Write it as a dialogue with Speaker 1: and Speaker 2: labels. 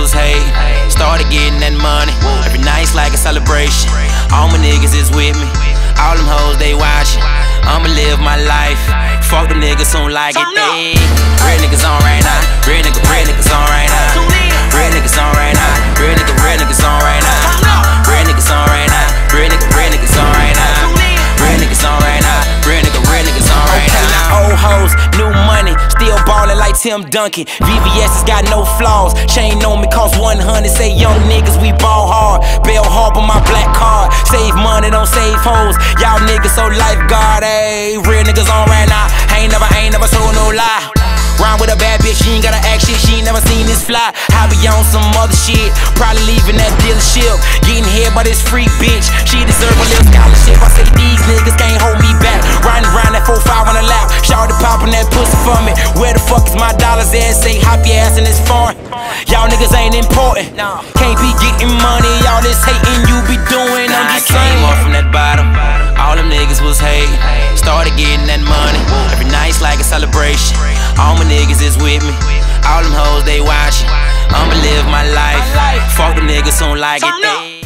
Speaker 1: was hate. Started getting that money. Every night's like a celebration. All my niggas is with me. All them hoes, they watching. I'ma live my life. Fuck them niggas who like it. Ayy. Real niggas on right now. Real niggas on right now. Real niggas on right now. Real niggas on right now. Real niggas on right now. Real niggas on right now. Real niggas on right now. Real niggas on right now. Old hoes, new money, still ballin' like Tim Duncan. VVS has got no flaws. Chain on me cost 100. Say young niggas, we ball hard. Bell Harbor, my black card. Save money, don't save hoes. Y'all niggas so lifeguard, ayy. Real niggas on right now. I ain't never told no lie. Rhyme with a bad bitch, she ain't gotta act shit, she ain't never seen this fly. I be on some other shit, probably leaving that dealership. Getting hit by this freak bitch, she deserve a little scholarship. I say these niggas can't hold me back. Riding around that 4-5 on the lap, shawty popping that pussy for me. Where the fuck is my dollars at? Say hop your ass in this foreign. Y'all niggas ain't important, can't be getting money. All this hating you be doing, I'm just saying. I came off from that bottom, all them niggas was hate. Started getting that money, every night's like a celebration. All my niggas is with me, all them hoes they watching. I'ma live my life. Fuck them niggas who like it.